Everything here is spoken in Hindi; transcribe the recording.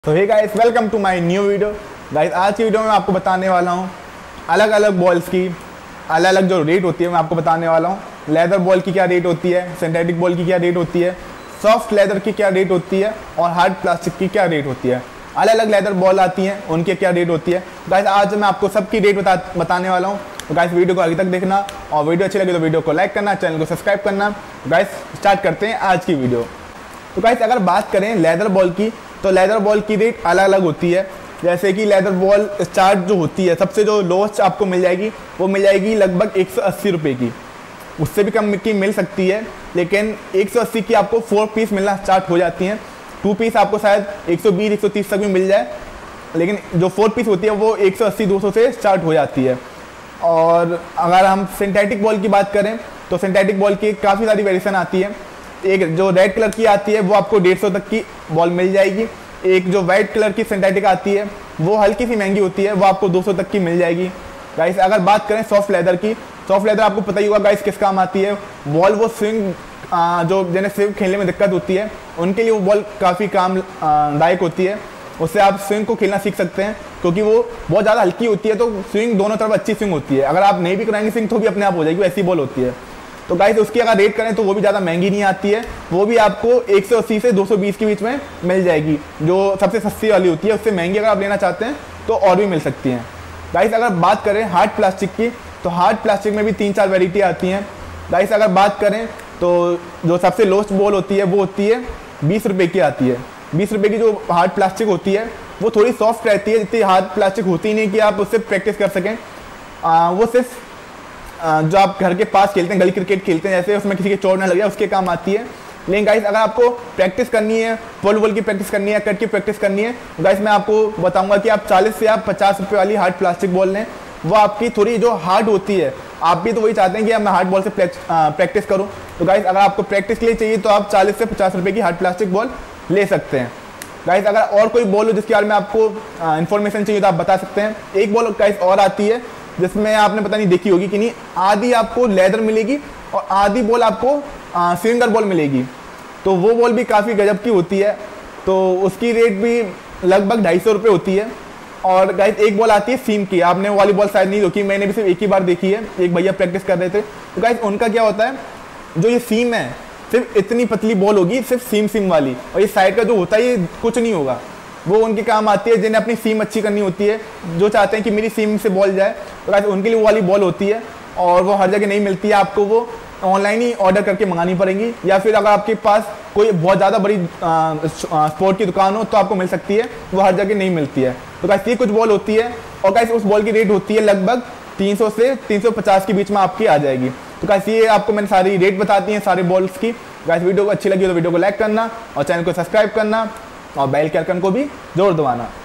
तो hey guys, welcome to my new video. Guys, आज की वीडियो में आपको बताने वाला हूँ अलग अलग बॉल्स की अलग अलग जो रेट होती है मैं आपको बताने वाला हूँ। लेदर बॉल की क्या रेट होती है, सिंथेटिक बॉल की क्या रेट होती है, सॉफ्ट लेदर की क्या रेट होती है और हार्ड प्लास्टिक की क्या रेट होती है। अलग अलग लेदर बॉल आती हैं, उनकी क्या रेट होती है। गाइस, आज मैं आपको सबकी रेट बताने वाला हूँ। तो गाइस, वीडियो को आगे तक देखना और वीडियो अच्छी लगे तो वीडियो को लाइक करना, चैनल को सब्सक्राइब करना। गाइस, स्टार्ट करते हैं आज की वीडियो। तो गाइस, अगर बात करें लेदर बॉल की तो लेदर बॉल की रेट अलग अलग होती है। जैसे कि लेदर बॉल स्टार्ट जो होती है, सबसे जो लोएस्ट आपको मिल जाएगी वो मिल जाएगी लगभग 180 रुपये की। उससे भी कम की मिल सकती है, लेकिन 180 की आपको 4 पीस मिलना स्टार्ट हो जाती हैं। 2 पीस आपको शायद 120-130 तक भी मिल जाए, लेकिन जो 4 पीस होती है वो 180-200 से स्टार्ट हो जाती है। और अगर हम सिंथेटिक बॉल की बात करें तो सिंथेटिक बॉल की काफ़ी सारी वेरिएशन आती है। एक जो रेड कलर की आती है वो आपको 150 तक की बॉल मिल जाएगी। एक जो वाइट कलर की सिंथेटिक आती है वो हल्की सी महंगी होती है, वो आपको 200 तक की मिल जाएगी। गाइस, अगर बात करें सॉफ्ट लेदर की, सॉफ्ट लेदर आपको पता ही होगा गाइस किस काम आती है। बॉल वो स्विंग जो जिन्हें स्विंग खेलने में दिक्कत होती है उनके लिए वो बॉल काफ़ी काम दायक होती है। उससे आप स्विंग को खेलना सीख सकते हैं, क्योंकि वो बहुत ज़्यादा हल्की होती है, तो स्विंग दोनों तरफ अच्छी स्विंग होती है। अगर आप नहीं भी कराएंगे स्विंग तो भी अपने आप हो जाएगी, ऐसी बॉल होती है। तो गाइस, उसकी अगर रेट करें तो वो भी ज़्यादा महंगी नहीं आती है, वो भी आपको 180 से 220 के बीच में मिल जाएगी। जो सबसे सस्ती वाली होती है, उससे महंगी अगर आप लेना चाहते हैं तो और भी मिल सकती हैं। गाइस, अगर बात करें हार्ड प्लास्टिक की तो हार्ड प्लास्टिक में भी 3-4 वेराइटी आती हैं। गाइस, अगर बात करें तो जो सबसे लोएस्ट बॉल होती है वो होती है 20 रुपये की आती है। 20 रुपये की जो हार्ड प्लास्टिक होती है वो थोड़ी सॉफ्ट रहती है, जितनी हार्ड प्लास्टिक होती नहीं कि आप उससे प्रैक्टिस कर सकें। वो सिर्फ जो आप घर के पास खेलते हैं, गली क्रिकेट खेलते हैं, जैसे उसमें किसी के चोट ना लग जाए उसके काम आती है। लेकिन गाइस, अगर आपको प्रैक्टिस करनी है, वॉलीबॉल की प्रैक्टिस करनी है, कट की प्रैक्टिस करनी है, गाइस मैं आपको बताऊंगा कि आप 40 से आप 50 रुपये वाली हार्ड प्लास्टिक बॉल लें। वो आपकी थोड़ी जो हार्ड होती है, आप भी तो वही चाहते हैं कि मैं हार्ड बॉल से प्रैक्टिस करूँ। तो गाइस, अगर आपको प्रैक्टिस के लिए चाहिए तो आप 40 से 50 रुपये की हार्ड प्लास्टिक बॉल ले सकते हैं। गाइस, अगर और कोई बॉल हो जिसके बारे में आपको इन्फॉर्मेशन चाहिए तो आप बता सकते हैं। एक बॉल गाइस और आती है जिसमें आपने पता नहीं देखी होगी कि नहीं, आधी आपको लेदर मिलेगी और आधी बॉल आपको स्विंगर बॉल मिलेगी। तो वो बॉल भी काफ़ी गजब की होती है, तो उसकी रेट भी लगभग 250 रुपये होती है। और गाइस, एक बॉल आती है सीम की, आपने वाली बॉल शायद नहीं देखी, मैंने भी सिर्फ एक ही बार देखी है। एक भैया प्रैक्टिस कर रहे थे, तो गाइस उनका क्या होता है, जो ये सीम है सिर्फ इतनी पतली बॉल होगी, सिर्फ सीम वाली, और ये साइड का जो होता है ये कुछ नहीं होगा। वो उनके काम आती है जिन्हें अपनी सीम अच्छी करनी होती है, जो चाहते हैं कि मेरी सीम से बॉल जाए, तो गाइस उनके लिए वो वाली बॉल होती है। और वो हर जगह नहीं मिलती है, आपको वो ऑनलाइन ही ऑर्डर करके मंगानी पड़ेंगी, या फिर अगर आपके पास कोई बहुत ज़्यादा बड़ी स्पोर्ट की दुकान हो तो आपको मिल सकती है, वो हर जगह नहीं मिलती है। तो गाइस, ये कुछ बॉल होती है और गाइस उस बॉल की रेट होती है लगभग 300 से 350 के बीच में आपकी आ जाएगी। तो गाइस, ये आपको मैंने सारी रेट बताती हैं सारे बॉल्स की। गाइस, वीडियो को अच्छी लगी तो वीडियो को लाइक करना और चैनल को सब्सक्राइब करना और बेल के आइकन को भी जोर दबाना।